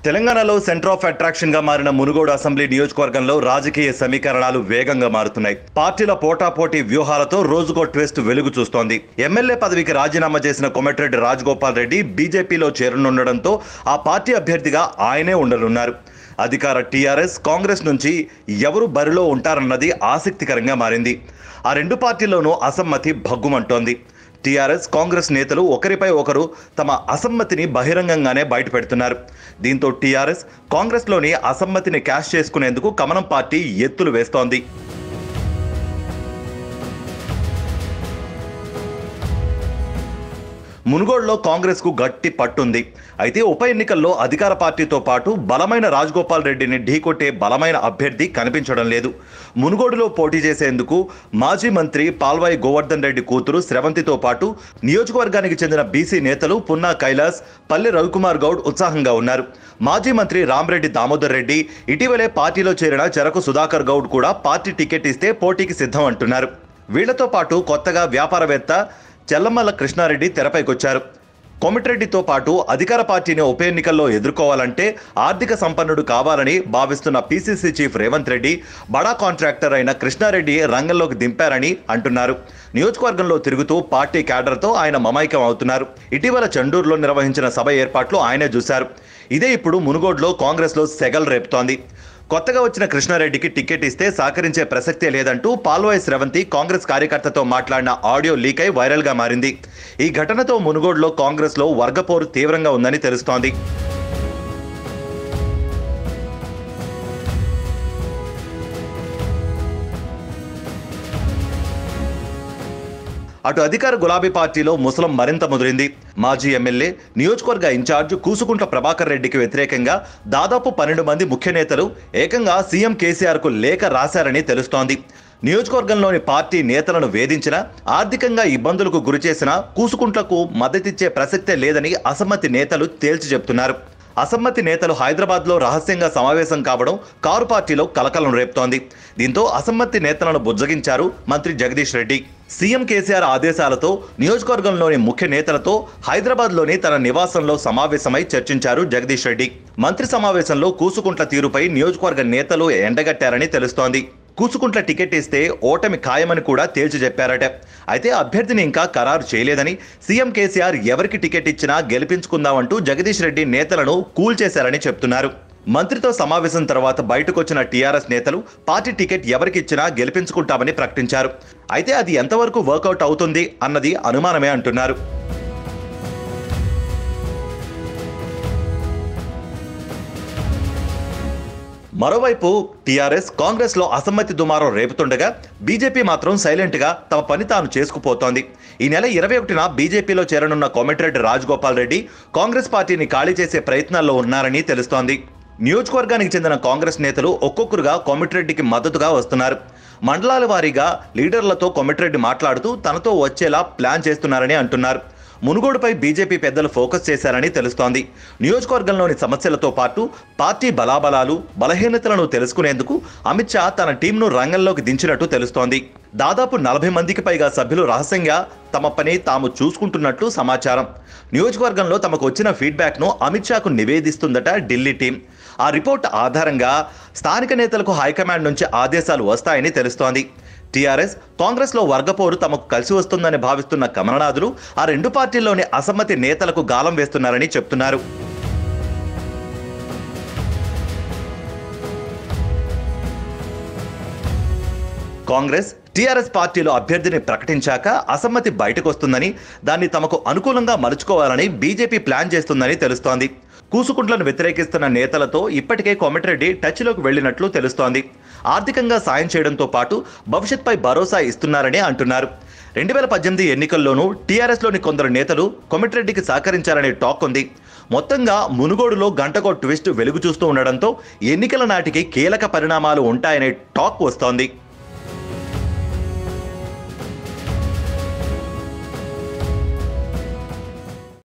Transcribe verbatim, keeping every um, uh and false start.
తెలంగాణలో centre of attraction గా మారిన మునుగోడు అసెంబ్లీ నియోజకవర్గంలో రాజకీయ సమీకరణాలు వేగంగా మారుతున్నాయి. పార్టీల పోటాపోటీ వ్యూహాలతో రోజుకో ట్విస్ట్ వెలుగు చూస్తోంది. ఎమ్మెల్యే పదవికి రాజీనామా చేసిన కోమటిరెడ్డి రాజగోపాల్ రెడ్డి బీజేపీలో చేరనుండడంతో ఆ పార్టీ అభ్యర్థిగా ఆయనే ఉండనున్నారు. అధికార టీఆర్ఎస్, కాంగ్రెస్ నుంచి ఎవరు బరిలో ఉంటారన్నది ఆసక్తికరంగా మారింది. ఆ రెండు పార్టీల్లోనూ అసమ్మతి భగ్గుమంటోంది. టీఆర్ఎస్, కాంగ్రెస్ నేతలు ఒకరిపై ఒకరు తమ అసమ్మతిని బహిరంగంగానే బయటపెడుతున్నారు. దీంతో టీఆర్ఎస్, కాంగ్రెస్లోని అసమ్మతిని క్యాష్ చేసుకునేందుకు కమలం పార్టీ ఎత్తులు వేస్తోంది. మునుగోడులో కాంగ్రెస్ కు గట్టి పట్టుంది. అయితే ఉప ఎన్నికల్లో అధికార పార్టీతో పాటు బలమైన రాజగోపాల్ రెడ్డిని ఢీకొట్టే బలమైన అభ్యర్థి కనిపించడం లేదు. మునుగోడులో పోటీ చేసేందుకు మాజీ మంత్రి పాల్వాయి గోవర్ధన్ రెడ్డి కూతురు స్రవంతితో పాటు నియోజకవర్గానికి చెందిన బీసీ నేతలు పున్నా కైలాస్, పల్లె రవికుమార్ గౌడ్ ఉత్సాహంగా ఉన్నారు. మాజీ మంత్రి రామరెడ్డి దామోదర్ రెడ్డి, ఇటీవలే పార్టీలో చేరిన చెరకు సుధాకర్ గౌడ్ కూడా పార్టీ టికెట్ ఇస్తే పోటీకి సిద్ధం అంటున్నారు. వీళ్లతో పాటు కొత్తగా వ్యాపారవేత్త చెల్లమల్ల కృష్ణారెడ్డి తెరపైకొచ్చారు. కోమటిరెడ్డితో పాటు అధికార పార్టీని ఉప ఎన్నికల్లో ఎదుర్కోవాలంటే ఆర్థిక సంపన్నుడు కావాలని భావిస్తున్న పీసీసీ చీఫ్ రేవంత్ రెడ్డి బడా కాంట్రాక్టర్ అయిన కృష్ణారెడ్డి రంగంలోకి దింపారని అంటున్నారు. నియోజకవర్గంలో తిరుగుతూ పార్టీ క్యాడర్తో ఆయన మమైకం అవుతున్నారు. ఇటీవల చండూరులో నిర్వహించిన సభ ఏర్పాట్లు ఆయనే చూశారు. ఇదే ఇప్పుడు మునుగోడులో కాంగ్రెస్లో సెగలు రేపుతోంది. కొత్తగా వచ్చిన కృష్ణారెడ్డికి టికెట్ ఇస్తే సహకరించే ప్రసక్తే లేదంటూ పాల్వాయి స్రవంతి కాంగ్రెస్ కార్యకర్తతో మాట్లాడిన ఆడియో లీక్ అయి వైరల్ గా మారింది. ఈ ఘటనతో మునుగోడులో కాంగ్రెస్ లో వర్గపోరు తీవ్రంగా ఉందని తెలుస్తోంది. అటు అధికార గులాబీ పార్టీలో ముసలం మరింత ముదిరింది. మాజీ ఎమ్మెల్యే, నియోజకవర్గ ఇన్ఛార్జ్ కూసుకుంట్ల ప్రభాకర్ రెడ్డికి వ్యతిరేకంగా దాదాపు పన్నెండు మంది ముఖ్య నేతలు ఏకంగా సీఎం కేసీఆర్ కు లేఖ రాశారని తెలుస్తోంది. నియోజకవర్గంలోని పార్టీ నేతలను వేధించిన, ఆర్థికంగా ఇబ్బందులకు గురిచేసిన కూసుకుంట్లకు మద్దతిచ్చే ప్రసక్తే లేదని అసమ్మతి నేతలు తేల్చి చెబుతున్నారు. అసమ్మతి నేతలు హైదరాబాద్లో రహస్యంగా సమావేశం కావడం కారు పార్టీలో కలకలం రేపుతోంది. దీంతో అసమ్మతి నేతలను బుజ్జగించారు మంత్రి జగదీష్ రెడ్డి. సీఎం కేసీఆర్ ఆదేశాలతో నియోజకవర్గంలోని ముఖ్య నేతలతో హైదరాబాద్లోని తన నివాసంలో సమావేశమై చర్చించారు జగదీష్ రెడ్డి. మంత్రి సమావేశంలో కూసుకుంట్ల తీరుపై నియోజకవర్గ నేతలు ఎండగట్టారని తెలుస్తోంది. కూసుకుంట్ల టికెట్ ఇస్తే ఓటమి ఖాయమని కూడా తేల్చి చెప్పారట. అయితే అభ్యర్థిని ఇంకా ఖరారు చేయలేదని, సీఎం కేసీఆర్ ఎవరికి టికెట్ ఇచ్చినా గెలిపించుకుందామంటూ జగదీష్ రెడ్డి నేతలను కూల్ చేశారని చెప్తున్నారు. మంత్రితో సమావేశం తర్వాత బయటకొచ్చిన టీఆర్ఎస్ నేతలు పార్టీ టికెట్ ఎవరికిచ్చినా గెలిపించుకుంటామని ప్రకటించారు. అయితే అది ఎంతవరకు వర్కౌట్ అవుతుంది అన్నది అనుమానమే అంటున్నారు. మరోవైపు టీఆర్ఎస్, కాంగ్రెస్ లో అసమ్మతి దుమారం రేపుతుండగా బీజేపీ మాత్రం సైలెంట్ గా తమ పని తాను చేసుకుపోతోంది. ఈ నెల ఇరవై ఒకటిన బీజేపీలో చేరనున్న కోమటిరెడ్డి రాజగోపాల్ రెడ్డి కాంగ్రెస్ పార్టీని ఖాళీ చేసే ప్రయత్నాల్లో ఉన్నారని తెలుస్తోంది. నియోజకవర్గానికి చెందిన కాంగ్రెస్ నేతలు ఒక్కొక్కరుగా కోమటిరెడ్డికి మద్దతుగా వస్తున్నారు. మండలాల వారీగా లీడర్లతో కోమటిరెడ్డి మాట్లాడుతూ తనతో వచ్చేలా ప్లాన్ చేస్తున్నారని అంటున్నారు. మునుగోడుపై బీజేపీ పెద్దలు ఫోకస్ చేశారని తెలుస్తోంది. నియోజకవర్గంలోని సమస్యలతో పాటు పార్టీ బలాబలాలు, బలహీనతలను తెలుసుకునేందుకు అమిత్ షా తన టీంను రంగంలోకి దించినట్టు తెలుస్తోంది. దాదాపు నలభై మందికి పైగా సభ్యులు రహస్యంగా తమ పని తాము చూసుకుంటున్నట్లు సమాచారం. నియోజకవర్గంలో తమకు వచ్చిన ఫీడ్బ్యాక్ను అమిత్ షాకు నివేదిస్తుందట ఢిల్లీ టీం. ఆ రిపోర్ట్ ఆధారంగా స్థానిక నేతలకు హైకమాండ్ నుంచి ఆదేశాలు వస్తాయని తెలుస్తోంది. టీఆర్ఎస్, కాంగ్రెస్ లో వర్గపోరు తమకు కలిసి వస్తుందని భావిస్తున్న కమలనాథులు ఆ రెండు పార్టీల్లోని అసమ్మతి నేతలకు గాలం వేస్తున్నారని చెప్తున్నారు. కాంగ్రెస్, టీఆర్ఎస్ పార్టీలో అభ్యర్థిని ప్రకటించాక అసమ్మతి బయటకు వస్తుందని, దాన్ని తమకు అనుకూలంగా మలుచుకోవాలని బీజేపీ ప్లాన్ చేస్తుందని తెలుస్తోంది. కూసుకుంట్లను వ్యతిరేకిస్తున్న నేతలతో ఇప్పటికే కోమటిరెడ్డి టచ్లోకి వెళ్లినట్లు తెలుస్తోంది. ఆర్థికంగా సాయం చేయడంతో పాటు భవిష్యత్పై భరోసా ఇస్తున్నారని అంటున్నారు. రెండు వేల పద్దెనిమిది ఎన్నికల్లోనూ టీఆర్ఎస్లోని కొందరు నేతలు కోమటిరెడ్డికి సహకరించారనే టాక్ ఉంది. మొత్తంగా మునుగోడులో గంటకో ట్విస్ట్ వెలుగు చూస్తూ ఉండడంతో ఎన్నికల నాటికి కీలక పరిణామాలు ఉంటాయనే టాక్ వస్తోంది.